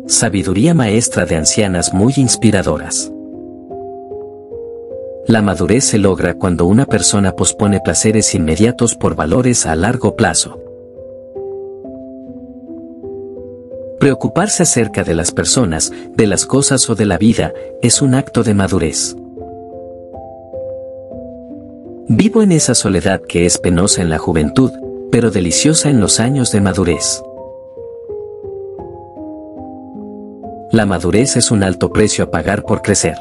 Sabiduría maestra de ancianas muy inspiradoras. La madurez se logra cuando una persona pospone placeres inmediatos por valores a largo plazo. Preocuparse acerca de las personas, de las cosas o de la vida, es un acto de madurez. Vivo en esa soledad que es penosa en la juventud, pero deliciosa en los años de madurez. La madurez es un alto precio a pagar por crecer.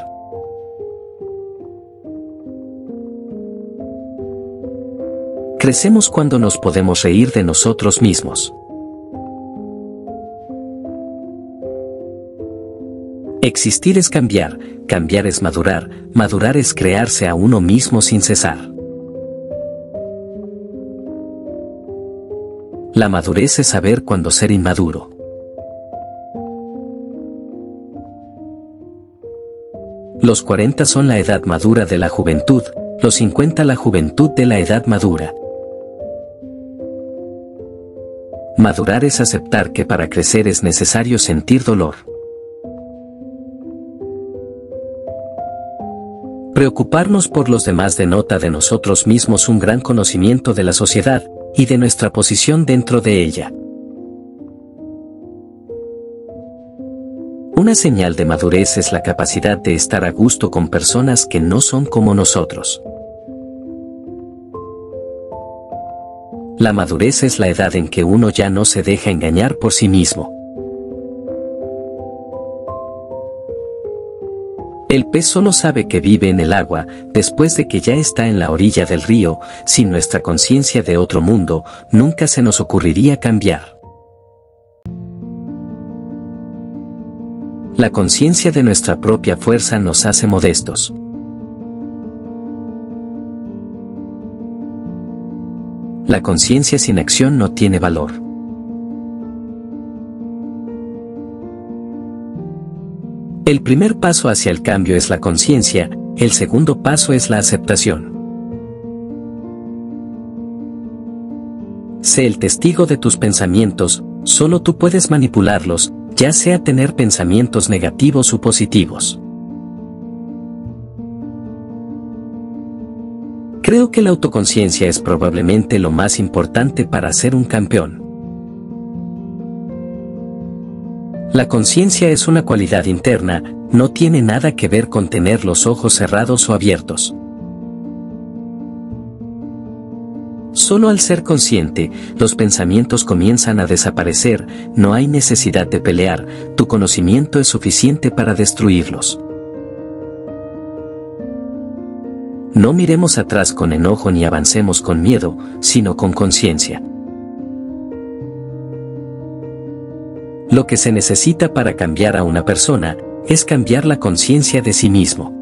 Crecemos cuando nos podemos reír de nosotros mismos. Existir es cambiar, cambiar es madurar, madurar es crearse a uno mismo sin cesar. La madurez es saber cuándo ser inmaduro. Los 40 son la edad madura de la juventud, los 50 la juventud de la edad madura. Madurar es aceptar que para crecer es necesario sentir dolor. Preocuparnos por los demás denota de nosotros mismos un gran conocimiento de la sociedad y de nuestra posición dentro de ella. Una señal de madurez es la capacidad de estar a gusto con personas que no son como nosotros. La madurez es la edad en que uno ya no se deja engañar por sí mismo. El pez solo sabe que vive en el agua después de que ya está en la orilla del río. Sin nuestra conciencia de otro mundo, nunca se nos ocurriría cambiar. La conciencia de nuestra propia fuerza nos hace modestos. La conciencia sin acción no tiene valor. El primer paso hacia el cambio es la conciencia, el segundo paso es la aceptación. Sé el testigo de tus pensamientos, solo tú puedes manipularlos, ya sea tener pensamientos negativos u positivos. Creo que la autoconciencia es probablemente lo más importante para ser un campeón. La conciencia es una cualidad interna, no tiene nada que ver con tener los ojos cerrados o abiertos. Solo al ser consciente, los pensamientos comienzan a desaparecer, no hay necesidad de pelear, tu conocimiento es suficiente para destruirlos. No miremos atrás con enojo ni avancemos con miedo, sino con conciencia. Lo que se necesita para cambiar a una persona, es cambiar la conciencia de sí mismo.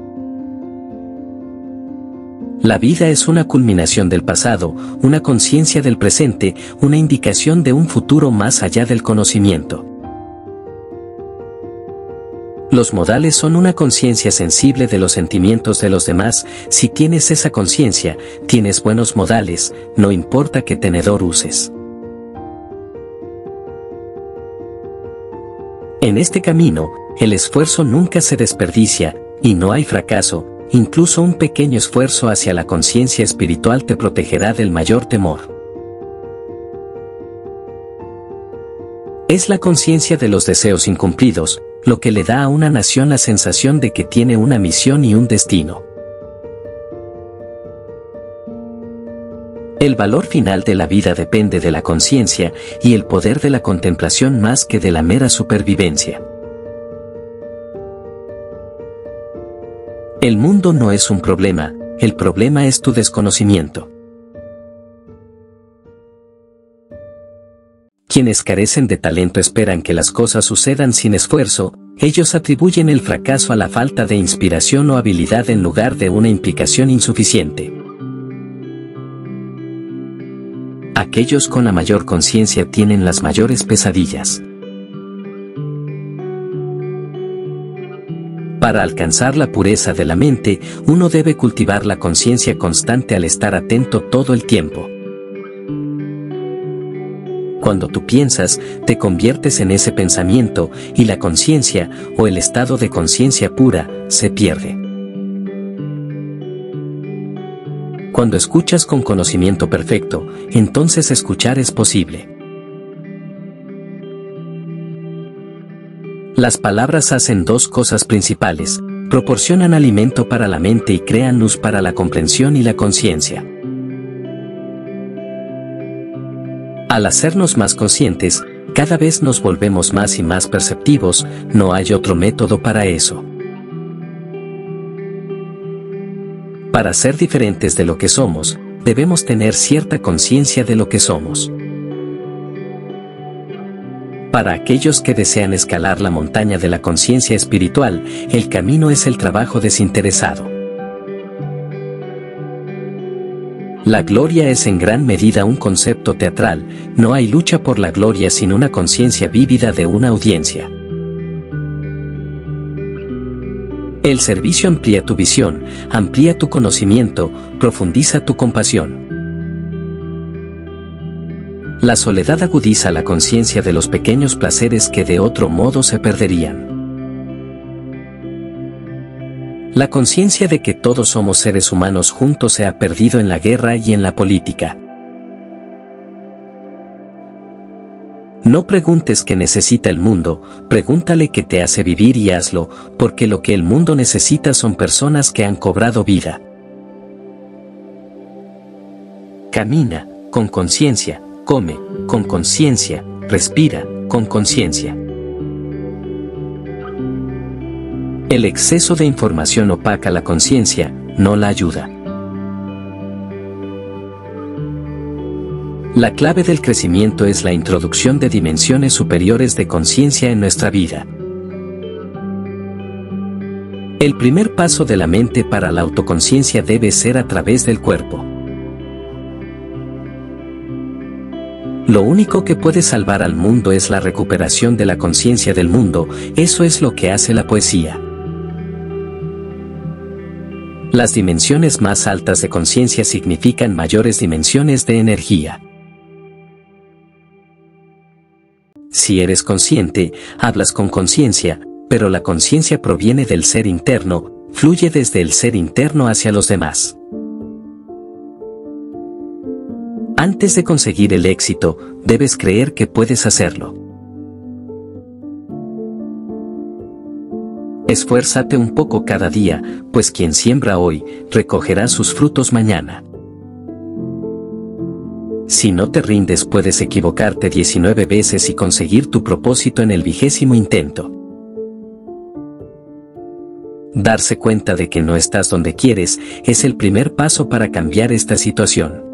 La vida es una culminación del pasado, una conciencia del presente, una indicación de un futuro más allá del conocimiento. Los modales son una conciencia sensible de los sentimientos de los demás. Si tienes esa conciencia, tienes buenos modales, no importa qué tenedor uses. En este camino, el esfuerzo nunca se desperdicia, y no hay fracaso, incluso un pequeño esfuerzo hacia la conciencia espiritual te protegerá del mayor temor. Es la conciencia de los deseos incumplidos, lo que le da a una nación la sensación de que tiene una misión y un destino. El valor final de la vida depende de la conciencia y el poder de la contemplación más que de la mera supervivencia. El mundo no es un problema, el problema es tu desconocimiento. Quienes carecen de talento esperan que las cosas sucedan sin esfuerzo, ellos atribuyen el fracaso a la falta de inspiración o habilidad en lugar de una implicación insuficiente. Aquellos con la mayor conciencia tienen las mayores pesadillas. Para alcanzar la pureza de la mente, uno debe cultivar la conciencia constante al estar atento todo el tiempo. Cuando tú piensas, te conviertes en ese pensamiento, y la conciencia, o el estado de conciencia pura, se pierde. Cuando escuchas con conocimiento perfecto, entonces escuchar es posible. Las palabras hacen dos cosas principales: proporcionan alimento para la mente y crean luz para la comprensión y la conciencia. Al hacernos más conscientes, cada vez nos volvemos más y más perceptivos. No hay otro método para eso. Para ser diferentes de lo que somos, debemos tener cierta conciencia de lo que somos. Para aquellos que desean escalar la montaña de la conciencia espiritual, el camino es el trabajo desinteresado. La gloria es en gran medida un concepto teatral. No hay lucha por la gloria sin una conciencia vívida de una audiencia. El servicio amplía tu visión, amplía tu conocimiento, profundiza tu compasión. La soledad agudiza la conciencia de los pequeños placeres que de otro modo se perderían. La conciencia de que todos somos seres humanos juntos se ha perdido en la guerra y en la política. No preguntes qué necesita el mundo, pregúntale qué te hace vivir y hazlo, porque lo que el mundo necesita son personas que han cobrado vida. Camina con conciencia, come con conciencia, respira con conciencia. El exceso de información opaca la conciencia, no la ayuda. La clave del crecimiento es la introducción de dimensiones superiores de conciencia en nuestra vida. El primer paso de la mente para la autoconciencia debe ser a través del cuerpo. Lo único que puede salvar al mundo es la recuperación de la conciencia del mundo. Eso es lo que hace la poesía. Las dimensiones más altas de conciencia significan mayores dimensiones de energía. Si eres consciente, hablas con conciencia, pero la conciencia proviene del ser interno, fluye desde el ser interno hacia los demás. Antes de conseguir el éxito, debes creer que puedes hacerlo. Esfuérzate un poco cada día, pues quien siembra hoy, recogerá sus frutos mañana. Si no te rindes, puedes equivocarte 19 veces y conseguir tu propósito en el 20º intento. Darse cuenta de que no estás donde quieres es el primer paso para cambiar esta situación.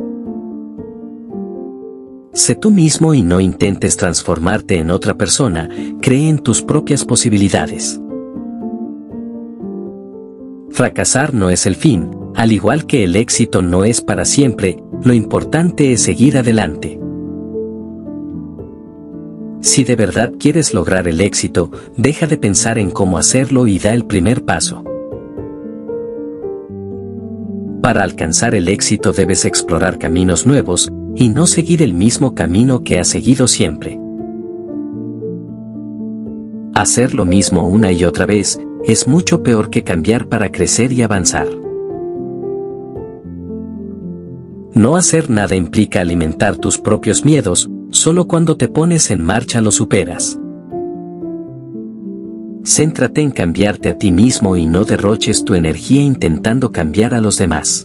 Sé tú mismo y no intentes transformarte en otra persona. Cree en tus propias posibilidades. Fracasar no es el fin, al igual que el éxito no es para siempre. Lo importante es seguir adelante. Si de verdad quieres lograr el éxito, deja de pensar en cómo hacerlo y da el primer paso. Para alcanzar el éxito debes explorar caminos nuevos, y no seguir el mismo camino que has seguido siempre. Hacer lo mismo una y otra vez es mucho peor que cambiar para crecer y avanzar. No hacer nada implica alimentar tus propios miedos. Solo cuando te pones en marcha lo superas. Céntrate en cambiarte a ti mismo y no derroches tu energía intentando cambiar a los demás.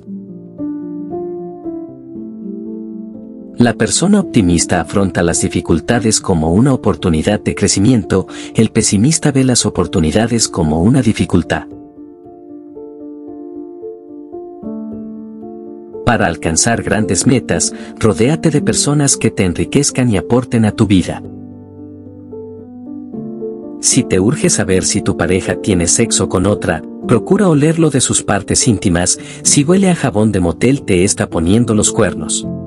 La persona optimista afronta las dificultades como una oportunidad de crecimiento. El pesimista ve las oportunidades como una dificultad. Para alcanzar grandes metas, rodéate de personas que te enriquezcan y aporten a tu vida. Si te urge saber si tu pareja tiene sexo con otra, procura olerlo de sus partes íntimas. Si huele a jabón de motel, te está poniendo los cuernos.